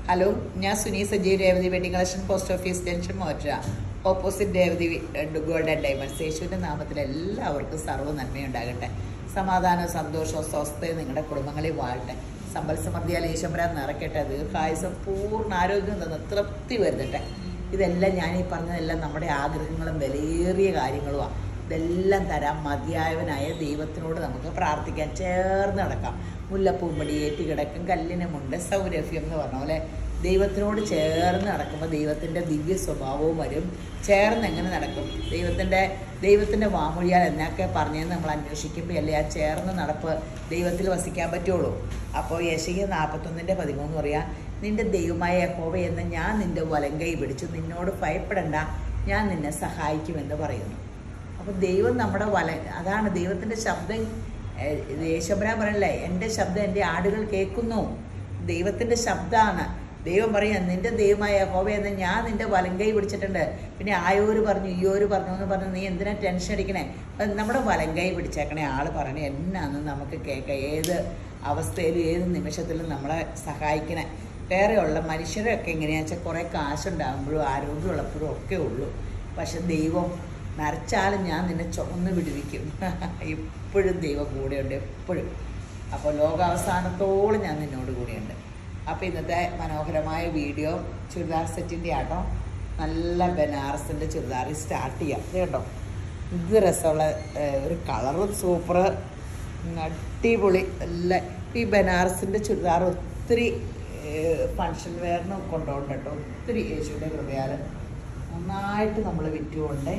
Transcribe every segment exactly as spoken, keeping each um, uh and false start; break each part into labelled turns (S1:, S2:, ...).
S1: Hello, ഞാൻ Suni Sajeev, Revathi wedding collection, post office junction, മോറ്റ, opposite Revathi gold and diamonds. യേശുവിൻ്റെ നാമത്തിൽ എല്ലാവർക്കും സർവ്വ നന്മയുണ്ടാകട്ടെ. സമാധാനവും സന്തോഷവും സ്വസ്ഥതയും നിങ്ങളുടെ കുടുംബങ്ങളിൽ വാഴട്ടെ. സമ്പൽ സമൃദ്ധിയാൽ ഈശ്വരൻ നിറയ്ക്കട്ടെ. ദീർഘായുസം പൂർണ്ണ ആരോഗ്യം തന്ന് തൃപ്തി വരുത്തട്ടെ. ഇതെല്ലാം ഞാൻ ഈ പറഞ്ഞതെല്ലാം നമ്മുടെ ആഗ്രഹങ്ങളും വിലയേറിയ കാര്യങ്ങളുമാണ്. ഇതെല്ലാം തരാൻ മതിയായവനായ ദൈവത്തിനോട് നമുക്ക് പ്രാർത്ഥിക്കാൻ, ചേർന്ന് നടക്കാം. മുല്ലപ്പൂമ്പടി ഏറ്റി കിടക്കും കല്ലിനുമുണ്ട് സൗരഭ്യം എന്ന് പറഞ്ഞ പോലെ ദൈവത്തിനോട് ചേർന്ന് നടക്കുമ്പോൾ ദൈവത്തിൻ്റെ ദിവ്യ സ്വഭാവവും വരും. ചേർന്ന് എങ്ങനെ നടക്കും? ദൈവത്തിൻ്റെ ദൈവത്തിൻ്റെ വാമൊഴിയാൽ എന്നൊക്കെ പറഞ്ഞതെന്ന് നമ്മൾ അന്വേഷിക്കുമ്പോൾ അല്ലേ ആ ചേർന്ന് നടപ്പ് ദൈവത്തിൽ വസിക്കാൻ പറ്റുള്ളൂ. അപ്പോൾ യെശയ്യാ നാൽപ്പത്തൊന്നിൻ്റെ പതിമൂന്ന് പറയാം, നിന്റെ ദൈവമായ യഹോവ എന്ന് ഞാൻ നിന്റെ വലങ്കൈ പിടിച്ചു, നിന്നോട് ഭയപ്പെടണ്ട, ഞാൻ നിന്നെ സഹായിക്കുമെന്ന് പറയുന്നു. അപ്പോൾ ദൈവം നമ്മുടെ വല, അതാണ് ദൈവത്തിൻ്റെ ശബ്ദം. യേശുബ്രാൻ പറയല്ലേ, എൻ്റെ ശബ്ദം എൻ്റെ ആടുകൾ കേൾക്കുന്നു. ദൈവത്തിൻ്റെ ശബ്ദമാണ്. ദൈവം പറയാം, നിന്റെ ദൈവമായ യഹോവ എന്ന് ഞാൻ നിന്റെ വലങ്കൈ പിടിച്ചിട്ടുണ്ട്. പിന്നെ ആയോര് പറഞ്ഞു ഈയോര് പറഞ്ഞു എന്ന് പറഞ്ഞു നീ എന്തിനാ ടെൻഷൻ അടിക്കണേ? നമ്മുടെ വലങ്കൈ പിടിച്ചേക്കണേ ആൾ പറയണേ എന്നാന്ന് നമുക്ക് കേൾക്കാം. ഏത് അവസ്ഥയിലും ഏത് നിമിഷത്തിലും നമ്മളെ സഹായിക്കണേ. വേറെയുള്ള മനുഷ്യരൊക്കെ എങ്ങനെയാണെന്ന് വെച്ചാൽ കുറേ കാശുണ്ടാകുമ്പോഴും ആരോഗ്യമുള്ളപ്പോഴും ഒക്കെ ഉള്ളൂ. പക്ഷെ ദൈവം നരച്ചാലും ഞാൻ നിന്നെ ചുമന്ന് വിടുവിക്കും. ഇപ്പോഴും ദൈവം കൂടെയുണ്ട്, എപ്പോഴും. അപ്പോൾ ലോകാവസാനത്തോളം ഞാൻ നിന്നോട് കൂടെയുണ്ട്. അപ്പോൾ ഇന്നത്തെ മനോഹരമായ വീഡിയോ ചുരിദാർ സെറ്റിൻ്റെ ആട്ടോ. നല്ല ബനാറസിൻ്റെ ചുരിദാർ സ്റ്റാർട്ട് ചെയ്യാം കേട്ടോ. ഇത് രസമുള്ള ഒരു കളറും സൂപ്പർ അടിപൊളി. നല്ല ഈ ബനാറസിൻ്റെ ചുരിദാർ ഒത്തിരി ഫങ്ഷൻ വെയറിന് കൊണ്ടുപോകണ്ട കേട്ടോ. ഒത്തിരി യേശുവിൻ്റെ കൃപയാൽ നന്നായിട്ട് നമ്മൾ വിറ്റുകൊണ്ട്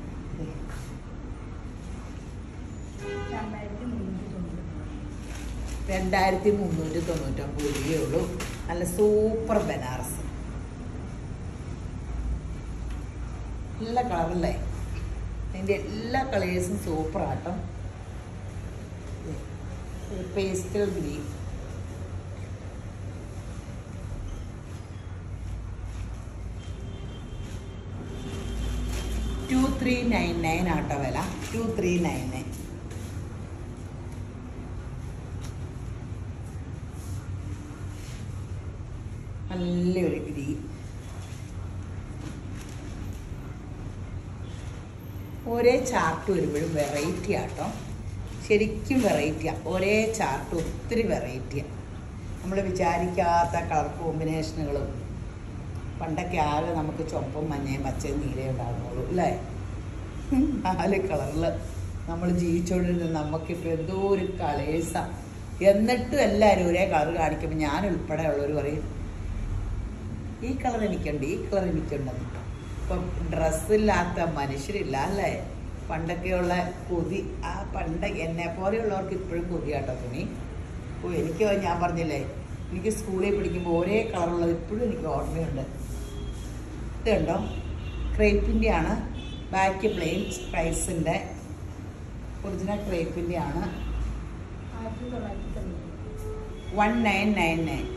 S1: രണ്ടായിരത്തി മുന്നൂറ്റി തൊണ്ണൂറ്റൊമ്പത് രൂപയേ ഉള്ളൂ. നല്ല സൂപ്പർ ബനാറസ്, നല്ല കളറല്ലേ? അതിൻ്റെ എല്ലാ കളേഴ്സും സൂപ്പറാട്ടോ. Pastel green, two three nine nine ആട്ടോ വില. Two three nine nine. നല്ലൊരു ഗ്രീൻ. ഒരേ ചാർട്ട് വരുമ്പോഴും വെറൈറ്റി ആട്ടോ, ശരിക്കും വെറൈറ്റിയാണ്. ഒരേ ചാർട്ട് ഒത്തിരി വെറൈറ്റിയാണ്. നമ്മൾ വിചാരിക്കാത്ത കളർ കോമ്പിനേഷനുകളും. പണ്ടൊക്കെ ആകെ നമുക്ക് ചുവപ്പും മഞ്ഞയും പച്ചയും നീലയും ഉണ്ടാകുന്നുള്ളൂ അല്ലേ? നാല് കളറിൽ നമ്മൾ ജീവിച്ചുകൊണ്ടിരുന്നത് നമുക്കിപ്പോൾ എന്തോ ഒരു കളേഴ്സാണ്. എന്നിട്ടും എല്ലാവരും ഒരേ കളർ കാണിക്കുമ്പോൾ ഞാൻ ഉൾപ്പെടെ ഉള്ളവർ പറയും ഈ കളർ എനിക്കുണ്ട്, ഈ കളർ എനിക്കുണ്ടെന്ന്. ഇപ്പം ഡ്രസ്സില്ലാത്ത മനുഷ്യരില്ല അല്ലേ? പണ്ടൊക്കെയുള്ള കൊതി, ആ പണ്ട് എന്നെ പോലെയുള്ളവർക്ക് ഇപ്പോഴും കൊതിയാട്ടോ തുണി. ഓ, എനിക്ക് ഞാൻ പറഞ്ഞില്ലേ, എനിക്ക് സ്കൂളിൽ പഠിക്കുമ്പോൾ ഒരേ കളറുള്ളത് ഇപ്പോഴും എനിക്ക് ഓർമ്മയുണ്ട്. ഇത് കണ്ടോ, ക്രേപ്പിൻ്റെ ആണ്. ബാക്ക് പ്ലെയിൻ സ്ട്രൈപ്സിൻ്റെ ഒറിജിനൽ ക്രേപ്പിൻ്റെ ആണ്. One nine nine nine.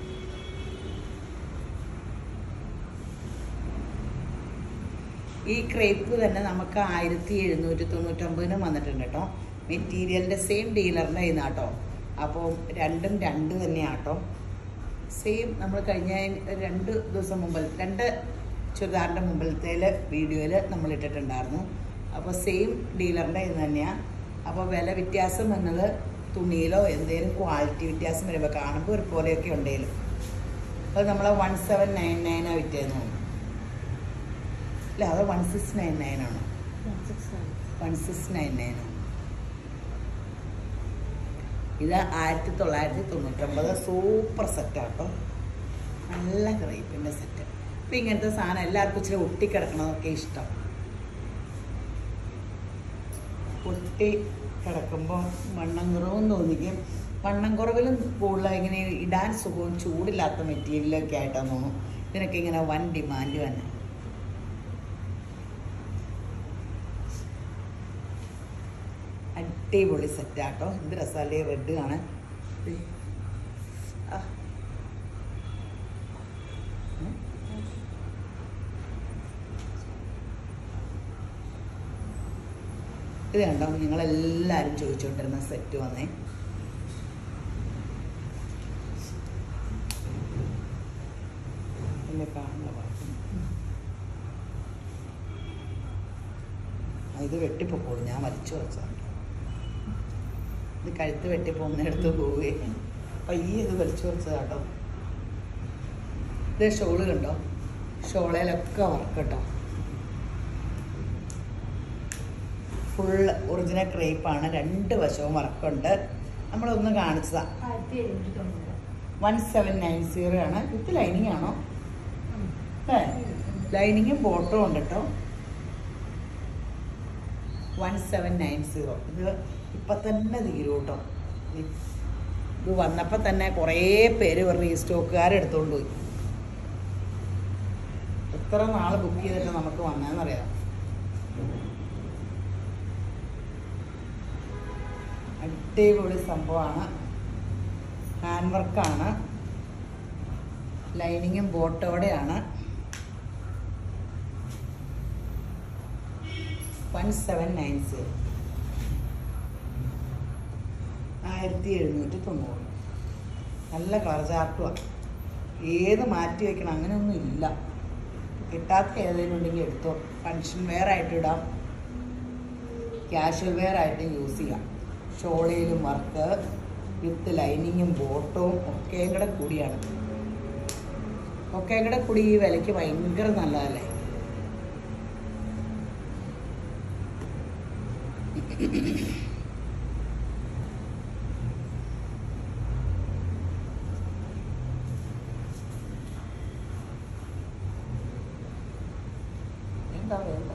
S1: ഈ ക്രേപ്പ് തന്നെ നമുക്ക് ആയിരത്തി എഴുന്നൂറ്റി തൊണ്ണൂറ്റൊമ്പതിന് വന്നിട്ടുണ്ട് കേട്ടോ. മെറ്റീരിയലിൻ്റെ സെയിം ഡീലറിൻ്റെ കയ്യിൽ നിന്നാട്ടോ. അപ്പോൾ രണ്ടും രണ്ട് തന്നെയാട്ടോ. സെയിം നമ്മൾ കഴിഞ്ഞ രണ്ട് ദിവസം മുമ്പിൽ രണ്ട് ചുരിദാറിൻ്റെ മുമ്പിലത്തെ വീഡിയോയിൽ നമ്മൾ ഇട്ടിട്ടുണ്ടായിരുന്നു. അപ്പോൾ സെയിം ഡീലറിൻ്റെ ഇത് തന്നെയാണ്. അപ്പോൾ വില വ്യത്യാസം വന്നത് തുണിയിലോ എന്തെങ്കിലും ക്വാളിറ്റി വ്യത്യാസം വരുമ്പോൾ കാണുമ്പോൾ ഒരു പോലെയൊക്കെ ഉണ്ടെങ്കിലും അത് നമ്മൾ വൺ സെവൻ നയൻ നയനാണ് വിറ്റേന്ന് തോന്നുന്നു അല്ല, അത് വൺ സിക്സ് നയൻ നയനാണ്. വൺ സിക്സ് നയൻ നയനാണ്. ഇത് ആയിരത്തി തൊള്ളായിരത്തി തൊണ്ണൂറ്റൊമ്പത് സൂപ്പർ സെറ്റാട്ടോ. നല്ല ക്രേപ്പിൻ്റെ സെറ്റ്. ഇപ്പം ഇങ്ങനത്തെ സാധനം എല്ലാവർക്കും ഇച്ചിരി ഒട്ടിക്കിടക്കണതൊക്കെ ഇഷ്ടം. ഒട്ടി കിടക്കുമ്പോൾ വണ്ണം കുറവും തോന്നിക്കും. വണ്ണം കുറവിലും കൂടുതൽ ഇങ്ങനെ ഇടാൻ സുഖവും ചൂടില്ലാത്ത മെറ്റീരിയലൊക്കെ ആയിട്ടാന്ന് തോന്നുന്നു. ഇതിനൊക്കെ ഇങ്ങനെ വൻ ഡിമാൻഡ് തന്നെ. അടിപൊളി സെറ്റാട്ടോ. എന്ത് രസമല്ലേ റെഡ് കാണാൻ. ഇത് കണ്ടോ, നിങ്ങളെല്ലാവരും ചോദിച്ചുകൊണ്ടിരുന്ന സെറ്റ് വന്നേ. കാണുന്ന ഇത് വെട്ടിപ്പോക്കോളൂ, ഞാൻ വലിച്ചു വെച്ചാൽ ഇത് കഴുത്ത് വെട്ടിപ്പോകുന്നിടത്ത് പോവുകയെ പയ്യെ ഇത് വലിച്ചു വെച്ചതാട്ടോ. ഇത് ഷോള് കണ്ടോ, ഷോളയിലൊക്കെ വർക്ക് കേട്ടോ. ഫുൾ ഒറിജിനൽ ക്രേപ്പാണ്, രണ്ട് വശവും വർക്കുണ്ട്. നമ്മളൊന്ന് കാണിച്ചതാ. വൺ സെവൻ നയൻ സീറോ ആണ്. വിത്ത് ലൈനിങ് ആണോ? ലൈനിങ്ങും ബോട്ടവും ഉണ്ട് കേട്ടോ. One seven nine zero. ഇത് ഇപ്പം തന്നെ തീരും കേട്ടോ. ഇത് വന്നപ്പോൾ തന്നെ കുറേ പേര് റീസ്റ്റോക്കുകാരെടുത്തോണ്ട് പോയി. എത്ര നാൾ ബുക്ക് ചെയ്തിട്ട് നമുക്ക് വന്നതെന്നറിയാം. അടിപൊളി സംഭവമാണ്. ഹാൻഡ് വർക്കാണ്, ലൈനിങ്ങും ബോട്ടോടെയാണ്. വൺ സെവൻ നയൻ സീറോ, ആയിരത്തി എഴുന്നൂറ്റി തൊണ്ണൂറ്. നല്ല കളർ ചാർട്ടുമാണ്. ഏത് മാറ്റി വയ്ക്കണം അങ്ങനെയൊന്നും ഇല്ല. കിട്ടാത്ത ഏതെങ്കിലും ഉണ്ടെങ്കിൽ എടുത്തോ. ഫങ്ഷൻ വെയർ ആയിട്ട് ഇടാം, ക്യാഷ്വൽ വെയർ ആയിട്ട് യൂസ് ചെയ്യാം. ഷോളയിലും വർക്ക് വിത്ത് ലൈനിങ്ങും ബോട്ടവും ഒക്കെയും കൂടെ കൂടിയാണ്. ഒക്കെയും കൂടെ കൂടി ഈ വിലയ്ക്ക് ഭയങ്കര നല്ലതല്ലേ. എന്താ വേണ്ട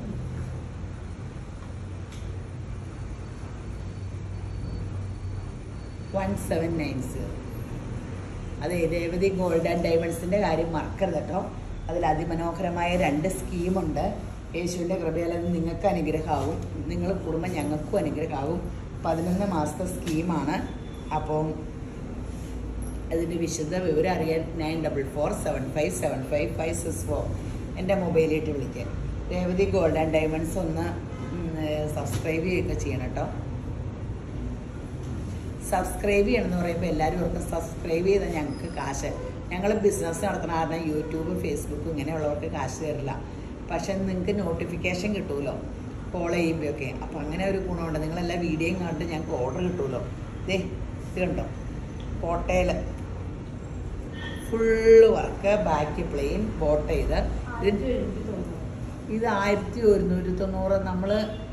S1: വൺ സെവൻ നയൻ സീറോ. അതെ, രേവതി ഗോൾഡ് ആൻഡ് ഡയമണ്ട്സിൻ്റെ കാര്യം മറക്കരുത് കേട്ടോ. അതിൽ അതിമനോഹരമായ രണ്ട് സ്കീമുണ്ട്. യേശുവിൻ്റെ കൃപയാൽ അത് നിങ്ങൾക്ക് അനുഗ്രഹമാവും, നിങ്ങൾ കുടുംബം ഞങ്ങൾക്കും അനുഗ്രഹമാവും. പതിനൊന്ന് മാസത്തെ സ്കീമാണ്. അപ്പം അതിൻ്റെ വിശദ വിവരം അറിയാൻ nine double four seven five seven five five six four എൻ്റെ മൊബൈലിട്ട് വിളിക്കാൻ. രേവതി ഗോൾഡ് ആൻഡ് ഡയമണ്ട്സ് ഒന്ന് സബ്സ്ക്രൈബ് ചെയ്യുകയൊക്കെ ചെയ്യണം കേട്ടോ. സബ്സ്ക്രൈബ് ചെയ്യണമെന്ന് പറയുമ്പോൾ എല്ലാവരും അവർക്ക് സബ്സ്ക്രൈബ് ചെയ്താൽ ഞങ്ങൾക്ക് കാശ്. ഞങ്ങൾ ബിസിനസ് നടത്തണ കാരണം യൂട്യൂബ് ഫേസ്ബുക്ക് ഇങ്ങനെയുള്ളവർക്ക് കാശ് തരില്ല. പക്ഷെ നിങ്ങൾക്ക് നോട്ടിഫിക്കേഷൻ കിട്ടുമല്ലോ ഫോളോ ചെയ്യുമ്പോഴൊക്കെ. അപ്പോൾ അങ്ങനെ ഒരു ഗുണമുണ്ട്. നിങ്ങളെല്ലാ വീഡിയോയും കണ്ടിട്ട് ഞങ്ങൾക്ക് ഓർഡർ കിട്ടുമല്ലോ. ദേ ഇത് കണ്ടോ, കോട്ടയിൽ ഫുള്ള് വർക്ക്, ബാക്ക് പ്ലെയിൻ, ബോട്ട് ചെയ്ത്. ഇത് ആയിരത്തി ഒരുന്നൂറ്റി തൊണ്ണൂറ്. നമ്മൾ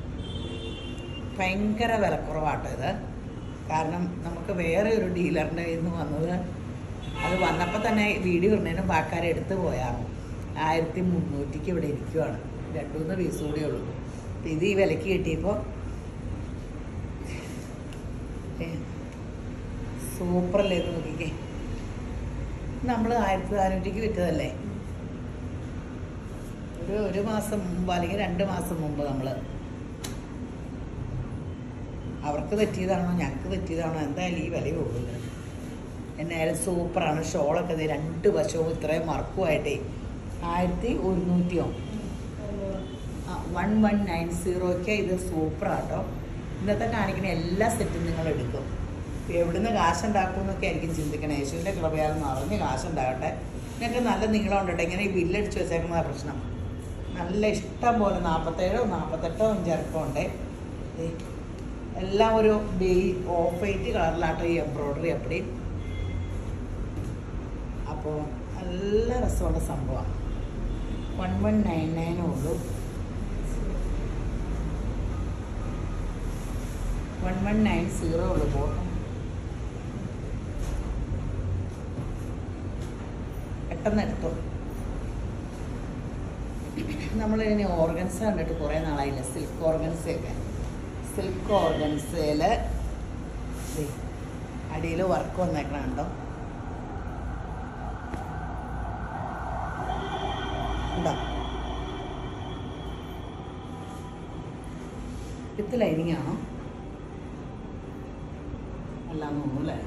S1: ഭയങ്കര വിലക്കുറവാട്ടോ ഇത്. കാരണം നമുക്ക് വേറെ ഒരു ഡീലറിൻ്റെ കയ്യിൽ നിന്ന് വന്നത്, അത് വന്നപ്പോൾ തന്നെ വീഡിയോ ഇടുന്നതിനും ബാക്കാരെ എടുത്ത് പോയായിരുന്നു. ആയിരത്തി മുന്നൂറ്റിക്ക് ഇവിടെ ഇരിക്കുവാണ്. രണ്ടു മൂന്ന് പീസ് കൂടിയേ ഉള്ളൂ. ഇത് ഈ വിലയ്ക്ക് കിട്ടിയപ്പോൾ സൂപ്പറല്ലേ ഇത് നോക്കിക്കേ. നമ്മൾ ആയിരത്തി നാനൂറ്റിക്ക് വിറ്റതല്ലേ ഒരു ഒരു മാസം മുമ്പ് അല്ലെങ്കിൽ രണ്ട് മാസം മുമ്പ്. നമ്മൾ അവർക്ക് തെറ്റിയതാണോ ഞങ്ങൾക്ക് തെറ്റിയതാണോ എന്തായാലും ഈ വിലയേ ഉള്ളൂ. എന്നായാലും സൂപ്പറാണ്. ഷോളൊക്കെ ഇത് രണ്ട് വശവും ഇത്രയും മറക്കുമായിട്ടേ ആയിരത്തി ഒരുന്നൂറ്റിയോ വൺ വൺ നയൻ സീറോയ്ക്ക് ഇത് സൂപ്പറാട്ടോ. ഇന്നത്തെ കാണിക്കുന്ന എല്ലാ സെറ്റും നിങ്ങൾ എടുക്കും. എവിടുന്ന് കാശുണ്ടാക്കും എന്നൊക്കെ ആയിരിക്കും ചിന്തിക്കണം. യേശുവിൻ്റെ കൃപയാൽ നിറഞ്ഞ് കാശുണ്ടാകട്ടെ. നിങ്ങൾക്ക് നല്ല നീളം ഉണ്ടട്ടെ. ഇങ്ങനെ ഈ ബില്ലടിച്ച് വെച്ചേക്കുന്ന പ്രശ്നം. നല്ല ഇഷ്ടം പോലെ നാൽപ്പത്തേഴോ നാൽപ്പത്തെട്ടോ ഇഞ്ചിറക്കമുണ്ട്. എല്ലാം ഒരു ബേ ഓഫ് വൈറ്റ് കളറിലാട്ടോ ഈ എംബ്രോയ്ഡറി അപ്പടി. അപ്പോൾ നല്ല രസമുള്ള സംഭവമാണ്. വൺ വൺ നയൻ നയനേ ഉള്ളൂ. വൺ വൺ നയൻ സീറോ ഉള്ളൂ. ബോട്ടം പെട്ടെന്ന് എടുത്തോ. നമ്മളിങ്ങനെ ഓർഗൻസ കണ്ടിട്ട് കുറേ നാളായില്ല. സിൽക്ക് ഓർഗൻസയൊക്കെ. സിൽക്ക് ഓർഗൻസയിൽ അടിയിൽ വർക്ക് വന്നേക്കണം കണ്ടോ. ഉണ്ടോ? വിത്ത് ലൈനിങ് ആണോ? അല്ലാന്ന് തോന്നുന്നു അല്ലേ?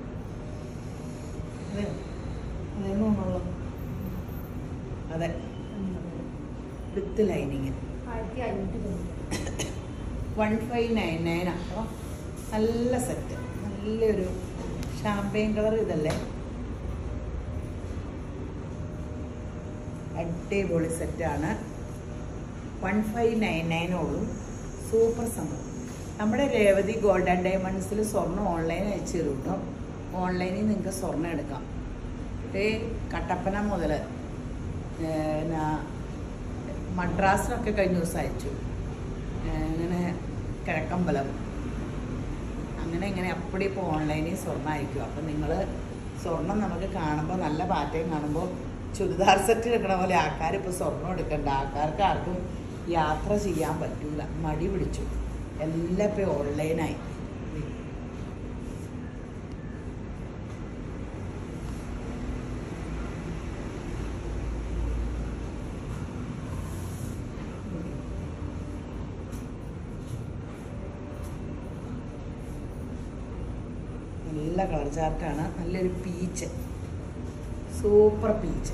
S1: അതെ അതേന്ന് തോന്നുള്ളൂ. അതെ, with lining one five nine nine അപ്പോൾ നല്ല സെറ്റ്. നല്ലൊരു ഷാമ്പയിൻ കളർ ഇതല്ലേ. അടിപൊളി സെറ്റാണ്. വൺ ഫൈവ് നയൻ നയൻ ഉള്ളൂ. സൂപ്പർ സംഭവം. നമ്മുടെ രേവതി ഗോൾഡ് ആൻഡ് ഡയമണ്ട്സിൽ സ്വർണ്ണം ഓൺലൈൻ അയച്ചു തരും കേട്ടോ. ഓൺലൈനിൽ നിങ്ങൾക്ക് സ്വർണ്ണം എടുക്കാം. ഏ കട്ടപ്പന മുതൽ പിന്നെ മദ്രാസിനൊക്കെ കഴിഞ്ഞ ദിവസം അയച്ചു. അങ്ങനെ കിഴക്കമ്പലം അങ്ങനെ ഇങ്ങനെ അപ്പടി ഇപ്പോൾ ഓൺലൈനിൽ സ്വർണ്ണം അയക്കും. അപ്പം നിങ്ങൾ സ്വർണം നമുക്ക് കാണുമ്പോൾ നല്ല പാറ്റയും കാണുമ്പോൾ ചുരിദാർ സെറ്റ് എടുക്കണ പോലെ ആൾക്കാർ ഇപ്പോൾ സ്വർണ്ണം എടുക്കണ്ട. ആൾക്കാർക്ക് ആർക്കും യാത്ര ചെയ്യാൻ പറ്റൂല, മടി പിടിച്ചു. എല്ലാം ഇപ്പോൾ ഓൺലൈനായി. നല്ല കളർ ചാർട്ടാണ്. നല്ലൊരു പീച്ച്, സൂപ്പർ പീച്ച്.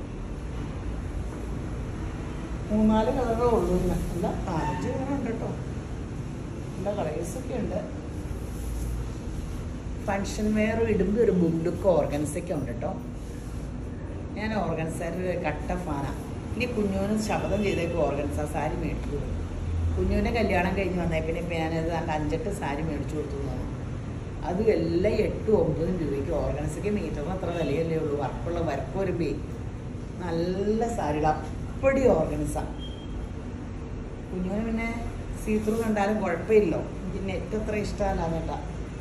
S1: മൂന്നാല് കളറേ ഉള്ളൂ. നല്ല അഞ്ച് കളറുണ്ട് കേട്ടോ. നല്ല കളേഴ്സൊക്കെ ഉണ്ട്. ഫങ്ഷൻ വെയർ ഇടുമ്പോൾ ഒരു ബുണ്ടുക്ക് ഓർഗൻസൊക്കെ ഉണ്ട് കേട്ടോ. ഞാൻ ഓർഗൻസാരുടെ കട്ട ഫാനാണ്. ഇനി കുഞ്ഞുവിന് ശബ്ദം ചെയ്തേക്ക് ഓർഗൻസ സാരി മേടിച്ചു കൊടുക്കും. കുഞ്ഞുവിൻ്റെ കല്യാണം കഴിഞ്ഞ് വന്നേ പിന്നെ ഇപ്പം ഞാനത് രണ്ട് അഞ്ചെട്ട് സാരി മേടിച്ചു കൊടുത്തു എന്നാണ്. അത് എല്ലാം എട്ടും ഒമ്പതും രൂപയ്ക്ക്. ഓർഗൻസയ്ക്ക് മീറ്ററിന് അത്ര വിലയല്ലേ ഉള്ളൂ. വർക്കുള്ള വർക്ക് ഒരു ബേ നല്ല സാരിയുടെ അപ്പടി ഓർഗൻസ. കുഞ്ഞുവിന് പിന്നെ സീത്രൂ കണ്ടാലും കുഴപ്പമില്ലോ. എനിക്ക് നെറ്റ് അത്ര ഇഷ്ടമല്ല കേട്ടാ.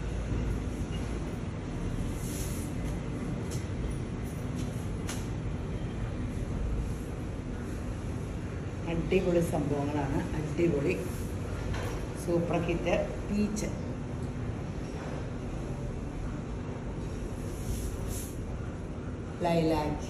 S1: അടിപൊളി സംഭവങ്ങളാണ്. അടിപൊളി സൂപ്പർ ഹിറ്റ് പീച്ച്. ലൈലാക്ക്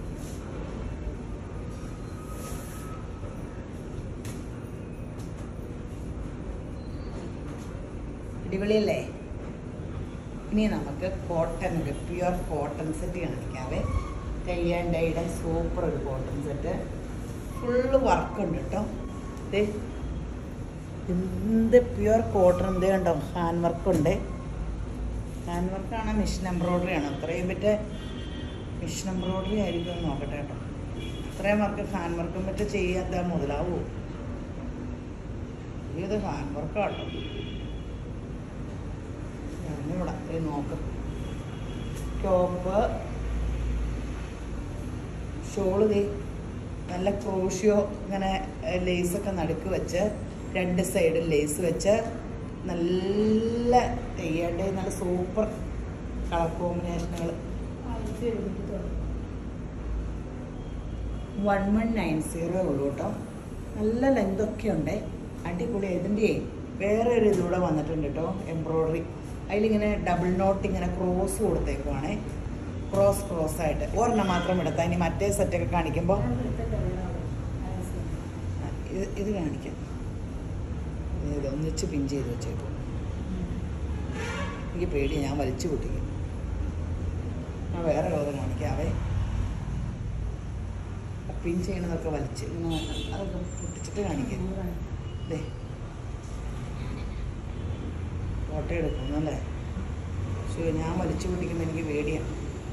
S1: അടിപൊളിയല്ലേ? ഇനി നമുക്ക് കോട്ടൺ, ഒരു പ്യുവർ കോട്ടൺ സെറ്റ് കാണിക്കാവേ. കയ്യാണ്ടയുടെ സൂപ്പർ ഒരു കോട്ടൺ സെറ്റ്. ഫുള്ള് വർക്കുണ്ട് കേട്ടോ. ഇത് എന്ത് പ്യുവർ കോട്ടൺ എന്ത് കണ്ടോ? ഹാൻഡ് വർക്കുണ്ട്. ഹാൻഡ് വർക്കാണ്, മെഷീൻ എംബ്രോയ്ഡറി ആണ്. അത്രയും പറ്റേ മെഷീൻ എംബ്രോയ്ഡറി ആയിരിക്കും എന്ന് നോക്കട്ടെ കേട്ടോ. അത്രയും വർക്ക് ഹാൻഡ് വർക്കും പറ്റ ചെയ്യാത്ത മുതലാവൂ. ഇത് ഹാൻഡ് വർക്കാട്ടോ. ഞാനിവിടെ ഇത് നോക്കാം. ടോപ്പ് ഷോള് ദേ നല്ല ക്രോഷ്യോ ഇങ്ങനെ ലേസൊക്കെ നടുക്ക് വെച്ച് രണ്ട് സൈഡിൽ ലേസ് വെച്ച് നല്ല തെയ്യാണ്ട് നല്ല സൂപ്പർ കളർ കോമ്പിനേഷനുകൾ. വൺ വൺ നയൻ സീറോ ഉള്ളൂ കേട്ടോ. നല്ല ലെങ്തൊക്കെ ഉണ്ട്. അടിപൊളി. ഇതിൻ്റെ വേറെ ഒരു ഇതിലൂടെ വന്നിട്ടുണ്ട് കേട്ടോ, എംബ്രോയ്ഡറി. അതിലിങ്ങനെ ഡബിൾ നോട്ട് ഇങ്ങനെ ക്രോസ് കൊടുത്തേക്കുവാണേ. ക്രോസ് ക്രോസ് ആയിട്ട് ഒരെണ്ണം മാത്രം എടുത്താൽ ഇനി മറ്റേ സെറ്റൊക്കെ കാണിക്കുമ്പോൾ ഇത് ഇത് കാണിക്കാം. ഇത് ഒന്നിച്ച് പിൻ ചെയ്ത് വെച്ചേക്കും. എനിക്ക് പേടി, ഞാൻ വലിച്ചു പൊട്ടിക്കും. ഞാൻ വേറെ കളർ കാണിക്കാവേ. പിൻ ചെയ്യണതൊക്കെ വലിച്ച് ഇങ്ങനെ അതൊക്കെ പൊട്ടിച്ചിട്ട് കാണിക്കും. അതെ, ഫോട്ടോ എടുക്കുന്നല്ലേ? പക്ഷേ ഞാൻ വലിച്ചു പൊട്ടിക്കുമ്പോൾ എനിക്ക് പേടിയാണ്.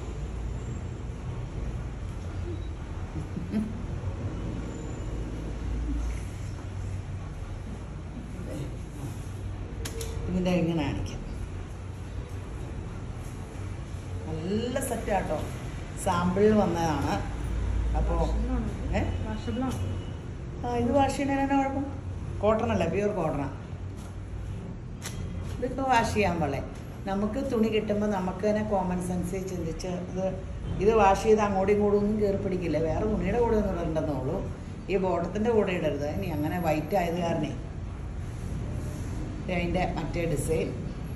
S1: ഇതിൻ്റെ ഇങ്ങനെ കാണിക്കാം. നല്ല സെറ്റാട്ടോ. സാമ്പിളിൽ വന്നതാണ്. അപ്പോൾ ഏ ആ ഇത് വാഷ് ചെയ്യുന്നതിനാണ് കുഴപ്പം. കോട്ടൺ അല്ല, പ്യൂർ കോട്ടണാണ്. ഇതൊക്കെ വാഷ് ചെയ്യാൻ പാടില്ലേ? നമുക്ക് തുണി കിട്ടുമ്പോൾ നമുക്ക് തന്നെ കോമൺ സെൻസ് ചിന്തിച്ച് ഇത് ഇത് വാഷ് ചെയ്ത് അങ്ങോട്ടും ഇങ്ങോട്ടും ഒന്നും കയറി പിടിക്കില്ല. വേറെ തുണിയുടെ കൂടെ ഒന്നും ഇടണ്ടെന്നുള്ളൂ. ഈ ബോട്ടത്തിൻ്റെ കൂടെ ഇടരുത്. ഇനി അങ്ങനെ വൈറ്റ് ആയത് കാരണേ അതിൻ്റെ മറ്റേ ഡിസൈൻ.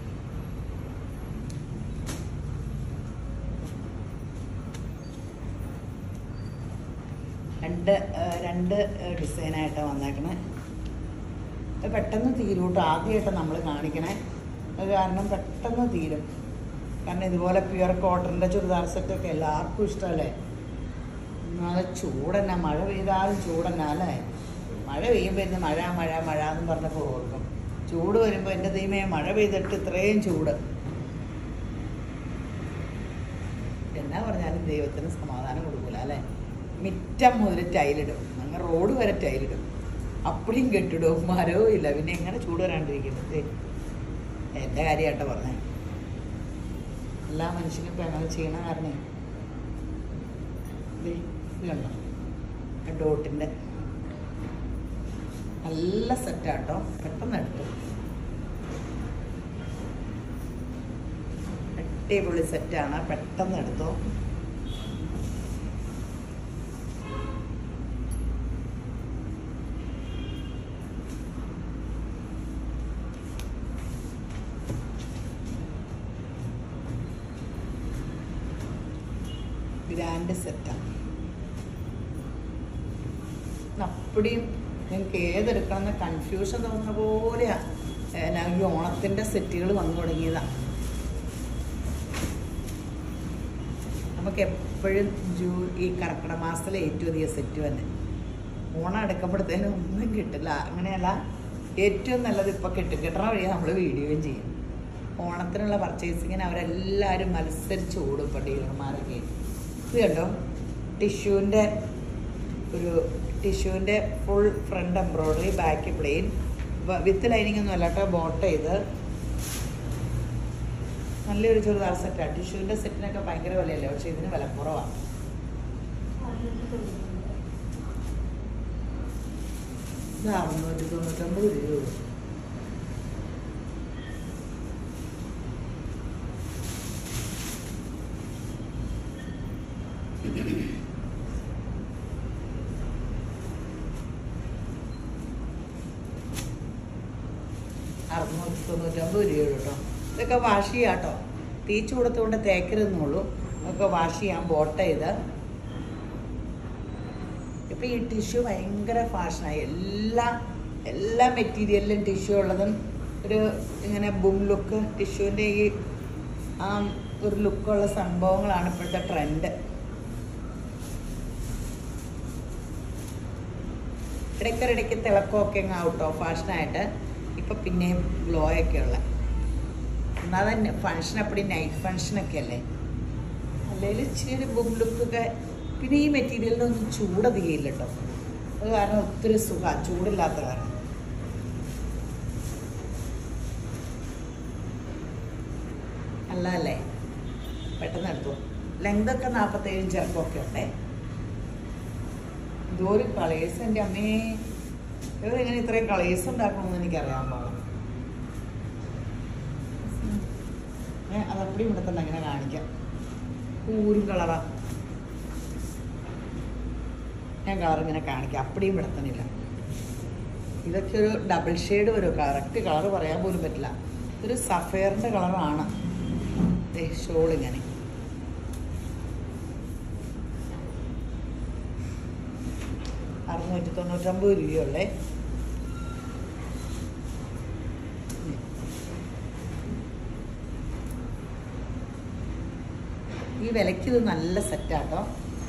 S1: രണ്ട് രണ്ട് ഡിസൈനായിട്ടാണ് വന്നേക്കണേ. പെട്ടെന്ന് തീരും കേട്ടോ. ആദ്യമായിട്ട് നമ്മൾ കാണിക്കണേ. അത് കാരണം പെട്ടെന്ന് തീരും. കാരണം ഇതുപോലെ പ്യുവർ കോട്ടണിൻ്റെ ചുരിദാർ സെറ്റൊക്കെ എല്ലാവർക്കും ഇഷ്ടമല്ലേ? നല്ല ചൂടന്നെ, മഴ പെയ്താലും ചൂടന്നെ അല്ലേ? മഴ പെയ്യുമ്പോൾ ഇന്ന് മഴ മഴ മഴ എന്ന് പറഞ്ഞപ്പോൾ ഓർക്കും. ചൂട് വരുമ്പോൾ എൻ്റെ ദൈവമേ മഴ പെയ്തിട്ട് ഇത്രയും ചൂട്. എന്നാ പറഞ്ഞാലും ദൈവത്തിന് സമാധാനം കൊടുക്കൂല അല്ലേ? മിറ്റം മുതൽ ടൈലിടും, അങ്ങനെ റോഡ് വരെ ടൈലിടും, അപ്പടിയും കെട്ടിടും, മരവും ഇല്ല. പിന്നെ എങ്ങനെ ചൂട് വരാണ്ടിരിക്കുന്നത്? എൻ്റെ കാര്യമായിട്ടോ പറഞ്ഞേ. എല്ലാ മനുഷ്യനും ഇപ്പം അങ്ങനെ ചെയ്യണ കാരണേ ഇത് ഇത് കണ്ടോ, ഡോട്ടിൻ്റെ നല്ല സെറ്റാട്ടോ. പെട്ടെന്ന് എടുത്തു, അടിപൊളി സെറ്റാണ്, പെട്ടെന്ന് എടുത്തോ. ഗ്രാൻഡ് സെറ്റാണ്. അപ്പടിയും നിങ്ങൾക്ക് ഏതെടുക്കണമെന്ന് കൺഫ്യൂഷൻ തോന്നുന്ന പോലെയാണ് ഈ ഓണത്തിൻ്റെ സെറ്റുകൾ വന്നു തുടങ്ങിയതാണ്. നമുക്ക് എപ്പോഴും ജൂ ഈ കർക്കിടക മാസത്തിലെ ഏറ്റവും അധികം സെറ്റ് തന്നെ. ഓണം എടുക്കപ്പെടുത്തതിന് ഒന്നും കിട്ടില്ല. അങ്ങനെയല്ല, ഏറ്റവും നല്ലത് ഇപ്പോൾ കിട്ടും. കിട്ടണ വഴിയാണ് നമ്മൾ വീഡിയോയും ചെയ്യും. ഓണത്തിനുള്ള പർച്ചേസിങ്ങിന് അവരെല്ലാവരും മത്സരിച്ച് ഓടും ഇപ്പോൾ ഡീലർമാരൊക്കെ. ഇത് കണ്ടോ, ടിഷ്യൂവിൻ്റെ ഒരു ടിഷ്യൂവിൻ്റെ full front embroidery, back plain, with lining ഒന്നും അല്ല കേട്ടോ, ബോട്ടം. ഇത് നല്ലൊരു ചുരിദാർ സെറ്റാണ്. ടിഷ്യൂവിൻ്റെ സെറ്റിനൊക്കെ ഭയങ്കര വിലയല്ലേ, പക്ഷെ ഇതിന് വില കുറവാണ്. ഇത് അറുന്നൂറ്റി തൊണ്ണൂറ്റൊമ്പത് രൂപ. അറുന്നൂറ്റി തൊണ്ണൂറ്റൊമ്പത് രൂപ കേട്ടോ. ഇതൊക്കെ വാഷ് ചെയ്യാം കേട്ടോ, തേച്ച് കൊടുത്തുകൊണ്ട് തേക്കരുതെന്നുള്ളൂ. ഇതൊക്കെ വാഷ് ചെയ്യാൻ ബോട്ടം. ഇത് ഇപ്പം ഈ ടിഷ്യൂ ഭയങ്കര ഫാഷനായി. എല്ലാ എല്ലാ മെറ്റീരിയലിലും ടിഷ്യൂ ഉള്ളതും ഒരു ഇങ്ങനെ ബും ലുക്ക്, ടിഷ്യൂവിൻ്റെ ഈ ആ ഒരു ലുക്കുള്ള സംഭവങ്ങളാണ് ഇപ്പോഴത്തെ ട്രെൻഡ്. ഇടയ്ക്കൊരിടയ്ക്ക് തിളക്കമൊക്കെ അങ്ങ് ഔട്ട് ഓഫ് ഫാഷനായിട്ട് ഇപ്പം പിന്നെയും ഗ്ലോ ഒക്കെ ഉള്ള. എന്നാൽ തന്നെ ഫങ്ഷൻ അപ്പടി നൈറ്റ് ഫങ്ഷനൊക്കെ അല്ലേ, അല്ലെങ്കിൽ ഇച്ചിരി ഒരു ബും ലുക്കൊക്കെ. പിന്നെ ഈ മെറ്റീരിയലിനൊന്നും ചൂടധികയില്ല കേട്ടോ, അത് കാരണം ഒത്തിരി സുഖമാണ്, ചൂടില്ലാത്ത കാരണം. അല്ലേ പെട്ടെന്ന് എടുത്തു. ലെങ്തൊക്കെ നാൽപ്പത്തേഴും ചെറുപ്പമൊക്കെ ഉണ്ടേ. ഇതൊരു കളേഴ്സ്, എൻ്റെ അമ്മേ, ഇവരെങ്ങനെ ഇത്രയും കളേഴ്സ് ഉണ്ടാക്കണമെന്ന് എനിക്കറിയാൻ പാടില്ല. ഏ അതപ്പടി ഇവിടെ തന്നെ അങ്ങനെ കാണിക്കാം. ഊരും കളറാ, ഞാൻ കളർ ഇങ്ങനെ കാണിക്കാം. അപ്പടിയും ഇവിടെ തന്നെ ഇല്ല. ഇതൊക്കെ ഒരു ഡബിൾ ഷെയ്ഡ് വരും, കറക്റ്റ് കളർ പറയാൻ പോലും പറ്റില്ല. ഒരു സഫയറിൻ്റെ കളറാണ് ഷോൾ. ഇങ്ങനെ അറുന്നൂറ്റി തൊണ്ണൂറ്റൊമ്പത് രൂപയുള്ളേ. ഈ വിലയ്ക്ക് ഇത് നല്ല സെറ്റാട്ടോ.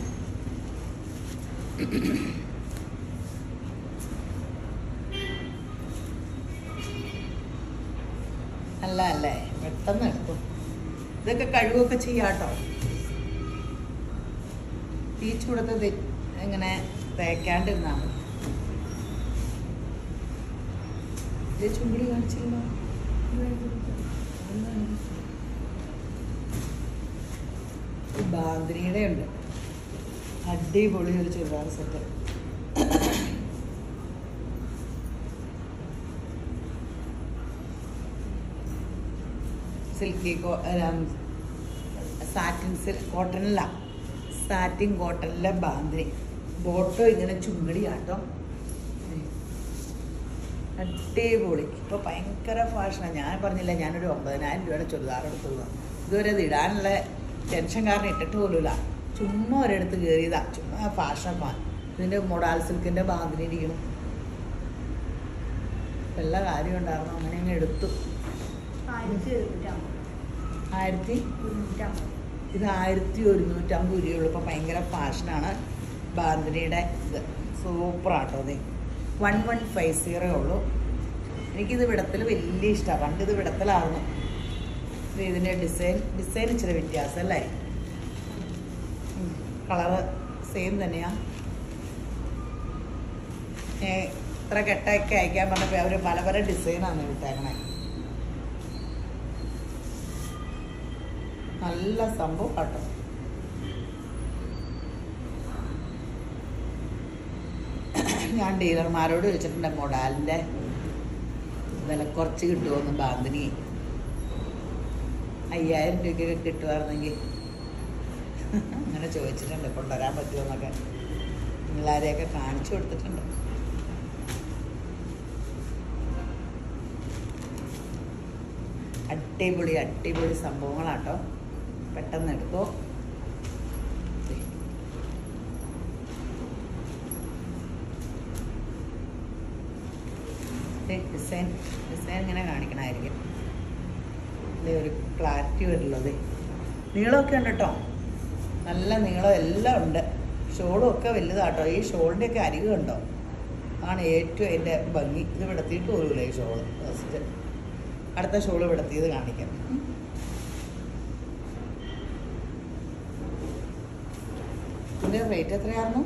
S1: അല്ല അല്ലേ, പെട്ടെന്ന് എടുത്തു. ഇതൊക്കെ കഴിവൊക്കെ ചെയ്യാട്ടോ. തേച്ച് കൊടുത്തത് ഇങ്ങനെ തേക്കാണ്ടിരുന്നാണ്. ഇത് ചുണ്ടി കാണിച്ചില്ലോ. ബാന്ദ്രിയുടെ ഉണ്ട്, അടിപൊളി ഒരു churidar set. Silky satin silk കോട്ടണില സാറ്റിൻ കോട്ടണിലെ ബാന്ദ്രി. ബോട്ടോ ഇങ്ങനെ ചുങ്ങടിയാട്ടോ, അടിപൊളി. ഇപ്പോൾ ഭയങ്കര ഫാഷനാണ്. ഞാൻ പറഞ്ഞില്ല, ഞാനൊരു ഒമ്പതിനായിരം രൂപയുടെ ചുരിദാർ എടുത്തത്. ഇതുവരെ അത് ഇടാനുള്ള ടെൻഷൻ കാരണം ഇട്ടിട്ട് പോലുമില്ല. ചുമ്മാ ഒരിടത്ത് കയറിയതാ, ചുമ്മാ ഫാഷൻ മാൻ. ഇതിൻ്റെ മൊഡാൽ സിൽക്കിൻ്റെ ബാന്ദ്രി ഇരിക്കണം. എല്ലാ കാര്യം ഉണ്ടായിരുന്നു, അങ്ങനെ അങ്ങ് എടുത്തു. ആയിരത്തി ഇത് ആയിരത്തി ഒരുന്നൂറ്റമ്പത് രൂപയുള്ളൂ. ഇപ്പോൾ ഭയങ്കര ഫാഷനാണ് ബാന്ദ്രിയുടെ. ഇത് സൂപ്പറാട്ടോ. അതെ, വൺ വൺ ഫൈവ് സീറോ ഉള്ളൂ. എനിക്കിത് വിടത്തിൽ വലിയ ഇഷ്ടമാണ്. പണ്ട് ഇത് വിടത്തിലായിരുന്നു. ഇതിൻ്റെ ഡിസൈൻ ഡിസൈൻ ഇച്ചിരി വ്യത്യാസം അല്ലേ. കളറ് സെയിം തന്നെയാ. ഇത്ര കെട്ടൊക്കെ അയക്കാൻ പറഞ്ഞപ്പോൾ അവർ പല പല ഡിസൈനാണ് വിട്ടേക്കണേ. നല്ല സംഭവം കേട്ടോ. ഞാൻ ഡീലർമാരോട് ചോദിച്ചിട്ടുണ്ട് മൊഡാലിൻ്റെ വില കുറച്ച് കിട്ടുമോന്ന്. ബാന്തിനി അയ്യായിരം രൂപയ്ക്കൊക്കെ കിട്ടുമായിരുന്നെങ്കിൽ അങ്ങനെ ചോദിച്ചിട്ടുണ്ട്, കൊണ്ടുവരാൻ പറ്റുമോന്നൊക്കെ എല്ലാവരെയൊക്കെ കാണിച്ചു കൊടുത്തിട്ടുണ്ട്. അടിപൊളി അടിപൊളി സംഭവങ്ങളാട്ടോ. പെട്ടെന്ന് എടുത്തോ. ഡിസൈൻ ഡിസൈൻ ഇങ്ങനെ കാണിക്കണമായിരിക്കും. അല്ലേ ഒരു ക്ലാരിറ്റി വരുള്ളത്. നീളമൊക്കെ ഉണ്ട് കേട്ടോ, നല്ല നീളം എല്ലാം ഉണ്ട്. ഷോളും ഒക്കെ വലുതാട്ടോ. ഈ ഷോളിൻ്റെയൊക്കെ അരികെ ഉണ്ടോ ആണ് ഏറ്റവും അതിൻ്റെ ഭംഗി. ഇത് വിടത്തിയിട്ട് പോലുമില്ല ഈ ഷോള്. ഫസ്റ്റ് അടുത്ത ഷോള് വിടത്തിയത് കാണിക്കാം. ഇതിൻ്റെ റേറ്റ് എത്രയായിരുന്നു?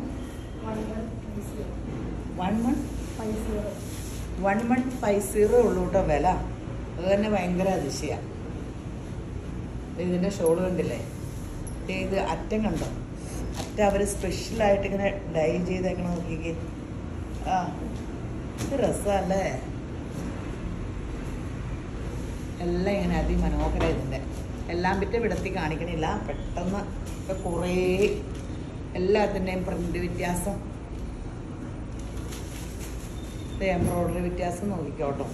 S1: One one one one five zero ഉള്ളൂ കേട്ടോ വില. അത് തന്നെ ഭയങ്കര അതിശയാണ്. ഇതിൻ്റെ ഷോള് കണ്ടില്ലേ? ഇത് അറ്റം കണ്ടോ? അറ്റം അവർ സ്പെഷ്യലായിട്ട് ഇങ്ങനെ ഡൈ ചെയ്തേക്കണ നോക്കിക്കേ. ആ ഇത് രസമല്ലേ? എല്ലാം ഇങ്ങനെ അതിമനോഹരം. ഇതിൻ്റെ എല്ലാം വിറ്റ് വിടത്തി കാണിക്കണില്ല. പെട്ടെന്ന് ഇപ്പം കുറേ എല്ലാത്തിൻ്റെയും പ്രിൻ്റ് വ്യത്യാസം, എംബ്രോയ്ഡറി വ്യത്യാസം നോക്കിക്കോട്ടോ.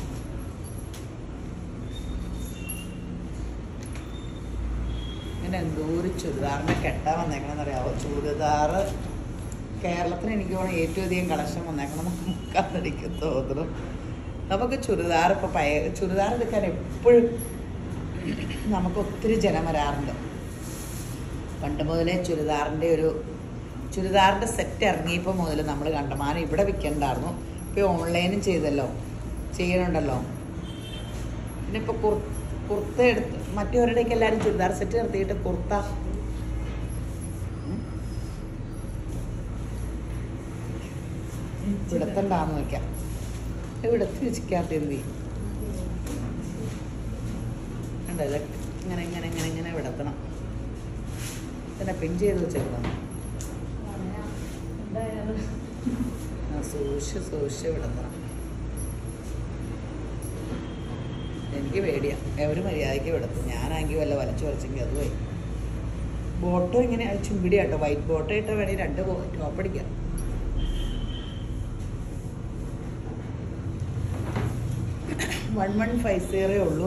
S1: ഇങ്ങനെ എന്തോ ഒരു ചുരിദാറിൻ്റെ കെട്ടാൻ വന്നേക്കണമെന്ന് അറിയാമോ? ചുരിദാർ കേരളത്തിന് എനിക്ക് തോന്നുന്നു ഏറ്റവും അധികം കളക്ഷൻ വന്നേക്കണം നമുക്കതെനിക്ക് തോന്നുന്നു. നമുക്ക് ചുരിദാർ ഇപ്പോൾ പയ ചുരിദാർ എടുക്കാൻ എപ്പോഴും നമുക്ക് ഒത്തിരി ജനം വരാറുണ്ട്. പണ്ട് മുതലേ ചുരിദാറിൻ്റെ ഒരു ചുരിദാറിൻ്റെ സെറ്റ് ഇറങ്ങിയപ്പോൾ മുതൽ നമ്മൾ കണ്ടമാനം ഇവിടെ വിൽക്കണ്ടായിരുന്നു. ഇപ്പോൾ ഓൺലൈനും ചെയ്തല്ലോ, ചെയ്യണുണ്ടല്ലോ. പിന്നെ ഇപ്പോൾ കുർ കുർത്ത എടുത്ത് മറ്റവരുടെയൊക്കെ എല്ലാവരും ചുരിദാർ സെറ്റ് നിർത്തിയിട്ട് കുർത്ത ഇവിടത്തുണ്ടാന്ന് വയ്ക്കാം. ഇവിടത്ത് വെച്ചിക്കാത്ത എന്ത് ഉണ്ടല്ലോ. ഇങ്ങനെ ഇങ്ങനെ ഇങ്ങനെ ഇങ്ങനെ വിടത്തണം. പിന്നെ പിൻ ചെയ്ത് വെച്ചേക്കണം. സൂക്ഷിച്ച് സൂക്ഷിച്ച് വിടത്തണം. എനിക്ക് പേടിയാ. എവര് മര്യാദയ്ക്ക് വിടത്തും. ഞാനാണെങ്കിൽ വല്ല വലച്ചു വരച്ചെങ്കിൽ അത് പോയി. ബോട്ടോ ഇങ്ങനെ ചുമ്പിടി കേട്ടോ. വൈറ്റ് ബോട്ടോ ഇട്ട വേണമെങ്കിൽ രണ്ട് ടോപ്പ് അടിക്കാം. വൺ വൺ ഫൈവ് സീറോ ഉള്ളൂ.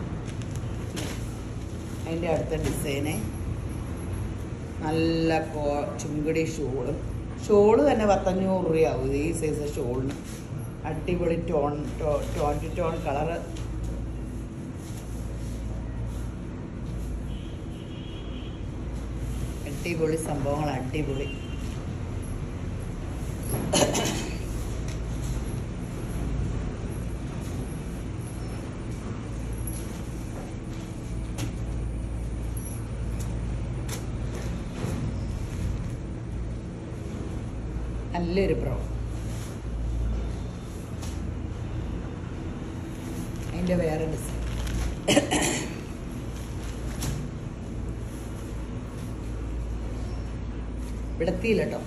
S1: അതിൻ്റെ അടുത്ത ഡിസൈന് നല്ല കോ ചുങ്കിടി ഷോള്. ഷോള് തന്നെ പത്തഞ്ഞൂറ് രൂപയാവും ഈ സൈസ് ഷോളിന്. അടിപൊളി tone tone two tone colour. അടിപൊളി സംഭവങ്ങൾ, അടിപൊളി. നല്ലൊരു ബ്രൗൺ. അതിൻ്റെ വേറെ ഡിസൈൻ. വിടത്തിയില്ല കേട്ടോ.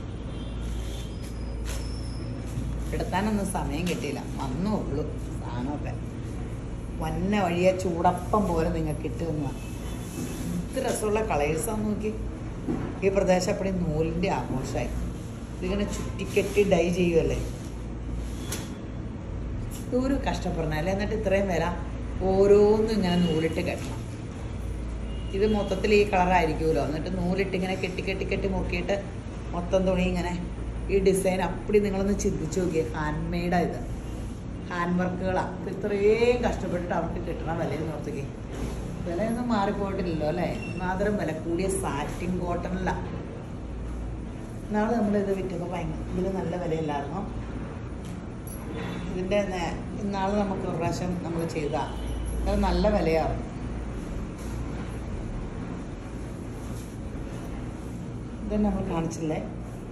S1: വിടത്താനൊന്നും സമയം കിട്ടിയില്ല. വന്നേ ഉള്ളൂ സാധനമൊക്കെ. വന്ന വഴിയെ ചൂടപ്പം പോലെ നിങ്ങൾക്ക് കിട്ടുന്നതാണ്. ഇത് രസമുള്ള കളേഴ്സാന്ന് നോക്കി. ഈ പ്രദേശം അപ്പടി നൂലിൻ്റെ ആഘോഷമായി. ഇതിങ്ങനെ ചുറ്റിക്കെട്ടി ഡൈ ചെയ്യുമല്ലേ. ഒരു കഷ്ടപ്പെടണല്ലേ. എന്നിട്ട് ഇത്രയും വരാം ഓരോന്നും ഇങ്ങനെ നൂലിട്ട് കെട്ടണം. ഇത് മൊത്തത്തിൽ ഈ കളറായിരിക്കുമല്ലോ. എന്നിട്ട് നൂലിട്ട് ഇങ്ങനെ കെട്ടി കെട്ടി കെട്ടി മുറുക്കിയിട്ട് മൊത്തം തുണി ഇങ്ങനെ ഈ ഡിസൈൻ അപ്പടി നിങ്ങളൊന്ന് ചിന്തിച്ച് നോക്കിയേ. ഹാൻഡ് മെയ്ഡാണ് ഇത്. ഹാൻഡ് വർക്കുകളാണ്. ഇത്രയും കഷ്ടപ്പെട്ടിട്ട് അവർക്ക് കിട്ടണ വിലയെന്ന് ഓർത്തേക്ക്. വിലയൊന്നും മാറിപ്പോയിട്ടില്ലല്ലോ അല്ലേ. മാത്രം വില കൂടിയ സാറ്റിൻ കോട്ടണിലാണ്. നാളെ നമ്മളിത് വിറ്റപ്പോൾ ഭയങ്കര ഇതിൽ നല്ല വിലയില്ലായിരുന്നു. ഇതിൻ്റെ ഇന്നാൾ നമുക്ക് ഒരു പ്രാവശ്യം നമ്മൾ ചെയ്താൽ അത് നല്ല വിലയാവും. ഇതന്നെ നമ്മൾ കാണിച്ചില്ലേ.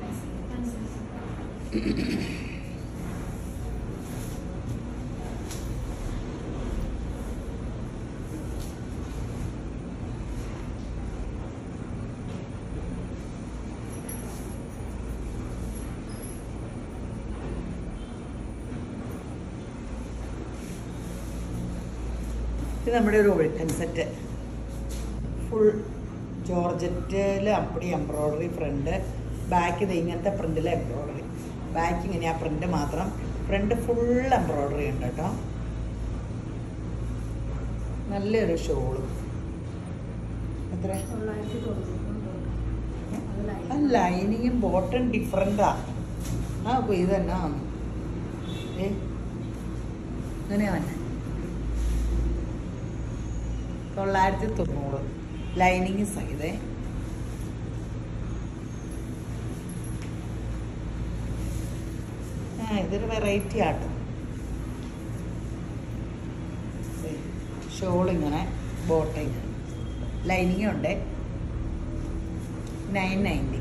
S1: ഇത് നമ്മുടെ ഒരു ഒഴുക്കൻ സെറ്റ്, ഫുൾ ജോർജറ്റിൽ അപ്പടി എംബ്രോയ്ഡറി, ഫ്രണ്ട് ബാക്ക് ഇത് ഇങ്ങനത്തെ പ്രിന്റിലെ എംബ്രോയ്ഡറി, ബാക്ക് ഇങ്ങനെ ആ പ്രിന്റ് മാത്രം, ഫ്രണ്ട് ഫുൾ എംബ്രോയ്ഡറി ഉണ്ട് കേട്ടോ. നല്ലൊരു ഷോള്. എത്ര? ലൈനിങ്ങും ബോട്ടം ഡിഫറെൻ്റാ. ആ ഇത് തന്നെ ഏ ഇങ്ങനെയാ തന്നെ തൊള്ളായിരത്തി തൊണ്ണൂറ് ലൈനിങ് സഹിതേ. ആ ഇതൊരു വെറൈറ്റി ആട്ടോ. ഷോൾ ഇങ്ങനെ ബോട്ടം ലൈനിങ് ഉണ്ട്. Nine ninety.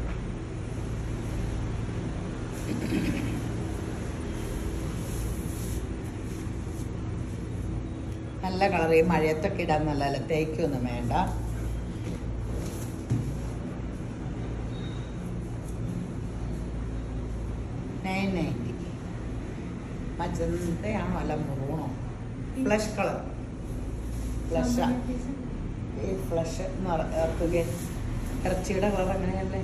S1: നല്ല കളർ. ഈ മഴയത്തൊക്കെ ഇടാൻ നല്ലതല്ല, തേക്കൊന്നും വേണ്ട. Nine ninety. മജന്തയാണോ അല്ല മെറൂണോ? Flush colour. ഫ്ലഷാ ഈ ഫ്ലഷ് എന്ന് ഇറക്കുക. ഇറച്ചിയുടെ കളർ അങ്ങനെയല്ലേ?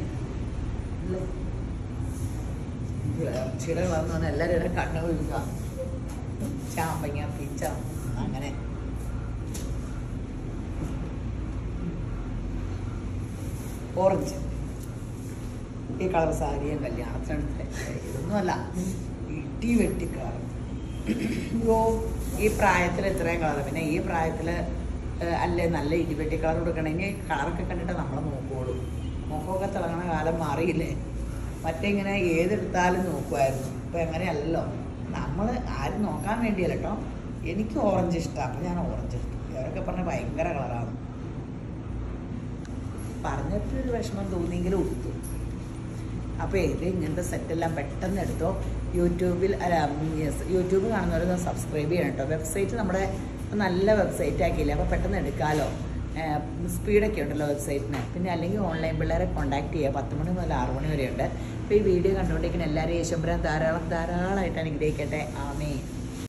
S1: ഇറച്ചിയുടെ കളർ എന്ന് പറഞ്ഞാൽ എല്ലാവരും കണ്ണു വീഴുക. ചാമ്പങ്ങ പിച്ച അങ്ങനെ. ഓറഞ്ച്. ഈ കളർ സാരിയും കല്യാണത്തിന് ഇതൊന്നുമല്ല, ഇടി വെട്ടി കളർ. ഓ ഈ പ്രായത്തിൽ ഇത്രയും കളർ. പിന്നെ ഈ പ്രായത്തിൽ അല്ലേ നല്ല ഇടിവെട്ടി കളർ കൊടുക്കണമെങ്കിൽ കളറൊക്കെ കണ്ടിട്ട് നമ്മൾ നോക്കുകയുള്ളൂ. മുഖമൊക്കെ തിളങ്ങണ കാലം മാറിയില്ലേ. മറ്റേ ഇങ്ങനെ ഏതെടുത്താലും നോക്കുമായിരുന്നു. ഇപ്പം എങ്ങനെയല്ലല്ലോ. നമ്മൾ ആരും നോക്കാൻ വേണ്ടിയല്ല കേട്ടോ. എനിക്ക് ഓറഞ്ച് ഇഷ്ടമാണ്, അപ്പം ഞാൻ ഓറഞ്ച് എടുത്തു. ഇവരൊക്കെ പറഞ്ഞ ഭയങ്കര കളറാണ്. പറഞ്ഞിട്ടൊരു വിഷമം തോന്നിയെങ്കിലും കൊടുത്തു. അപ്പോൾ ഇത് ഇങ്ങനത്തെ സെറ്റെല്ലാം പെട്ടെന്ന് എടുത്തോ. യൂട്യൂബിൽ അല്ല യൂട്യൂബ് കാണുന്നവരൊന്ന് സബ്സ്ക്രൈബ് ചെയ്യണം കേട്ടോ. വെബ്സൈറ്റ് നമ്മുടെ നല്ല വെബ്സൈറ്റ് ആക്കിയില്ലേ, അപ്പോൾ പെട്ടെന്ന് എടുക്കാമല്ലോ. സ്പീഡൊക്കെ ഉണ്ടല്ലോ വെബ്സൈറ്റിന്. പിന്നെ അല്ലെങ്കിൽ ഓൺലൈൻ പിള്ളേരെ കോൺടാക്ട് ചെയ്യുക. പത്ത് മണി മുതൽ ആറ് മണി വരെ ഉണ്ട്. അപ്പോൾ ഈ വീഡിയോ കണ്ടുകൊണ്ടിരിക്കുന്ന എല്ലാവരും യേശുമ്പരാൻ ധാരാളം ധാരാളമായിട്ട് അനുഗ്രഹിക്കട്ടെ. ആമേൻ.